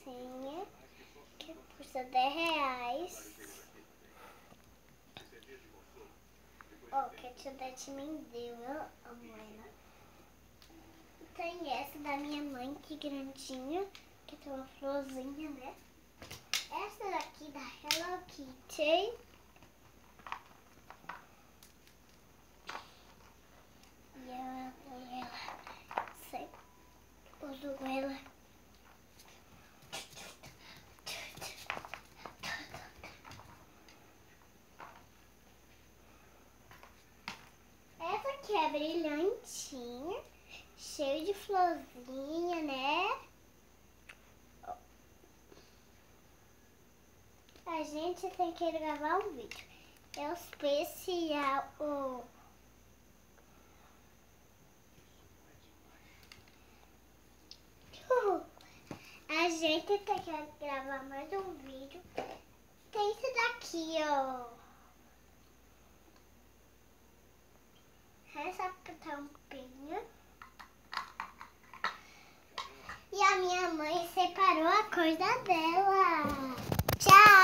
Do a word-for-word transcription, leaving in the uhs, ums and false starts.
bolsinha que custa dez reais. Ó, que a tia Dete me deu, eu amo ela. Tem essa da minha mãe, que grandinha, que tem uma florzinha, né? Essa daqui da Hello Kitty. E eu amo ela. Sempre uso ela. Essa aqui é brilhantinha, cheio de florzinha, né? A gente tem que gravar um vídeo. É o especial. O... A gente tem que gravar mais um vídeo. Tem esse daqui, ó. Essa tampinha. E a minha mãe separou a coisa dela. Tchau!